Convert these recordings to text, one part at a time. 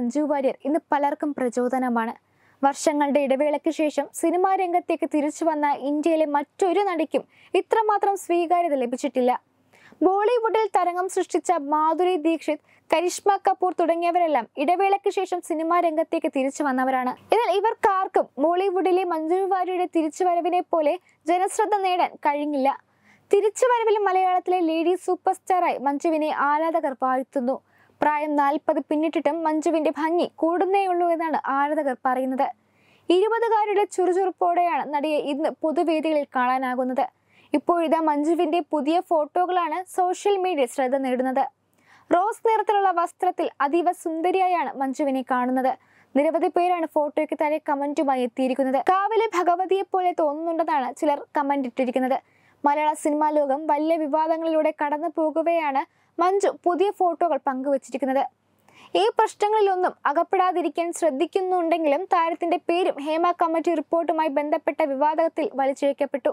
മഞ്ജു വാര്യർ ഇന്ന് പലർക്കും പ്രചോദനമാണ്. വർഷങ്ങളുടെ ഇടവേളയ്ക്ക് ശേഷം സിനിമാ രംഗത്തേക്ക് തിരിച്ചു വന്ന ഇന്ത്യയിലെ മറ്റൊരു നടിക്കും ഇത്രമാത്രം സ്വീകാര്യത ലഭിച്ചിട്ടില്ല. ബോളിവുഡിൽ തരംഗം സൃഷ്ടിച്ച മാധുരി ദീക്ഷിത്, കരിഷ്മ കപൂർ തുടങ്ങിയവരെല്ലാം ഇടവേളയ്ക്ക് ശേഷം സിനിമാ രംഗത്തേക്ക് തിരിച്ചു വന്നവരാണ്. എന്നാൽ ഇവർക്കാർക്കും ബോളിവുഡിലെ മഞ്ജു വാര്യരുടെ തിരിച്ചുവരവിനെ പോലെ ജനശ്രദ്ധ നേടാൻ കഴിഞ്ഞില്ല. തിരിച്ചുവരവിൽ മലയാളത്തിലെ ലേഡി സൂപ്പർ സ്റ്റാറായി മഞ്ജുവിനെ ആരാധകർ വാഴ്ത്തുന്നു. പ്രായം 40 പിന്നിട്ടിട്ടും മഞ്ജുവിന്റെ ഭംഗി കൂടുന്നേയുള്ളൂ എന്നാണ് ആരാധകർ പറയുന്നത്. 20കാരുടെ ചുറുചുറുപ്പോടെയാണ് നടിയെ ഇന്ന് പൊതുവേദികളിൽ കാണാനാകുന്നത്. ഇപ്പോഴിതാ മഞ്ജുവിന്റെ പുതിയ ഫോട്ടോകളാണ് സോഷ്യൽ മീഡിയ ശ്രദ്ധ നേടുന്നത്. റോസ് നിറത്തിലുള്ള വസ്ത്രത്തിൽ അതീവ സുന്ദരിയായാണ് മഞ്ജുവിനെ കാണുന്നത്. നിരവധി പേരാണ് ഫോട്ടോയ്ക്ക് താഴെ കമന്റുമായി എത്തിയിരിക്കുന്നത്. കാവിലെ ഭഗവതിയെ പോലെ തോന്നുന്നുണ്ടെന്നാണ് ചിലർ കമന്റ് ഇട്ടിരിക്കുന്നത്. മലയാള സിനിമാ ലോകം വലിയ വിവാദങ്ങളിലൂടെ കടന്നു പോകുകയാണ് മഞ്ജു പുതിയ ഫോട്ടോകൾ പങ്കുവച്ചിരിക്കുന്നത്. ഈ പ്രശ്നങ്ങളിലൊന്നും അകപ്പെടാതിരിക്കാൻ ശ്രദ്ധിക്കുന്നുണ്ടെങ്കിലും താരത്തിന്റെ പേരും ഹേമ കമ്മിറ്റി റിപ്പോർട്ടുമായി ബന്ധപ്പെട്ട വിവാദത്തിൽ വലിച്ചിഴക്കപ്പെട്ടു.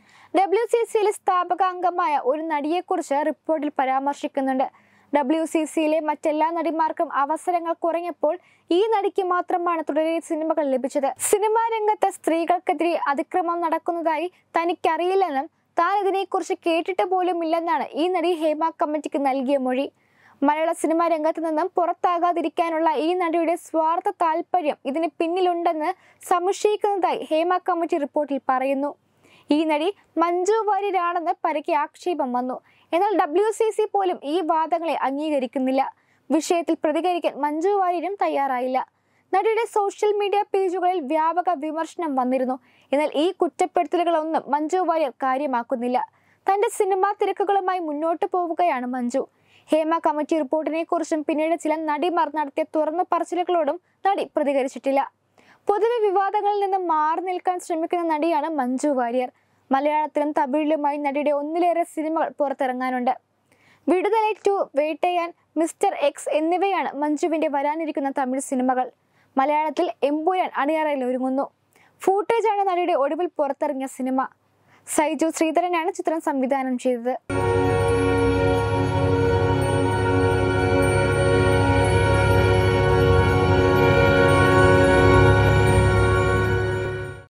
WCCയിലെ സ്ഥാപക അംഗമായ ഒരു നടിയെക്കുറിച്ച് റിപ്പോർട്ടിൽ പരാമർശിക്കുന്നുണ്ട്. WCCയിലെ മറ്റെല്ലാ നടിമാർക്കും അവസരങ്ങൾ കുറഞ്ഞപ്പോൾ ഈ നടിക്ക് മാത്രമാണ് തുടരെ സിനിമകൾ ലഭിച്ചത്. സിനിമാ രംഗത്ത് സ്ത്രീകൾക്കെതിരെ അതിക്രമം നടക്കുന്നതായി തനിക്കറിയില്ലെന്നും താൻ ഇതിനെക്കുറിച്ച് കേട്ടിട്ട് പോലും ഇല്ലെന്നാണ് ഈ നടി ഹേമ കമ്മിറ്റിക്ക് നൽകിയ മൊഴി. മലയാള സിനിമാ രംഗത്ത് നിന്നും പുറത്താകാതിരിക്കാനുള്ള ഈ നടിയുടെ സ്വാർത്ഥ താല്പര്യം ഇതിന് പിന്നിലുണ്ടെന്ന് സംശയിക്കുന്നതായി ഹേമ കമ്മിറ്റി റിപ്പോർട്ടിൽ പറയുന്നു. ഈ നടി മഞ്ജു വാര്യരാണെന്ന് പരക്കെ ആക്ഷേപം വന്നു. എന്നാൽ WCC പോലും ഈ വാദങ്ങളെ അംഗീകരിക്കുന്നില്ല. വിഷയത്തിൽ പ്രതികരിക്കാൻ മഞ്ജു വാര്യരും തയ്യാറായില്ല. നടിയുടെ സോഷ്യൽ മീഡിയ പേജുകളിൽ വ്യാപക വിമർശനം വന്നിരുന്നു. എന്നാൽ ഈ കുറ്റപ്പെടുത്തലുകളൊന്നും മഞ്ജു വാര്യർ കാര്യമാക്കുന്നില്ല. തന്റെ സിനിമാ തിരക്കുകളുമായി മുന്നോട്ട് പോവുകയാണ് മഞ്ജു. ഹേമ കമ്മിറ്റി റിപ്പോർട്ടിനെ കുറിച്ചും പിന്നീട് ചില നടിമാർ നടത്തിയ തുറന്നു പറച്ചിലുകളോടും നടി പ്രതികരിച്ചിട്ടില്ല. പൊതുവെ വിവാദങ്ങളിൽ നിന്നും മാറി നിൽക്കാൻ ശ്രമിക്കുന്ന നടിയാണ് മഞ്ജു വാര്യർ. മലയാളത്തിലും തമിഴിലുമായി നടിയുടെ ഒന്നിലേറെ സിനിമകൾ പുറത്തിറങ്ങാനുണ്ട്. വിടുതലൈ 2, വേട്ടയാൻ, മിസ്റ്റർ എക്സ് എന്നിവയാണ് മഞ്ജുവിന്റെ വരാനിരിക്കുന്ന തമിഴ് സിനിമകൾ. മലയാളത്തിൽ എമ്പുരാൻ അണിയറയിൽ ഒരുങ്ങുന്നു. ഫൂട്ടേജാണ് നടിയുടെ ഒടുവിൽ പുറത്തിറങ്ങിയ സിനിമ. സൈജു ശ്രീധരനാണ് ചിത്രം സംവിധാനം ചെയ്തത്.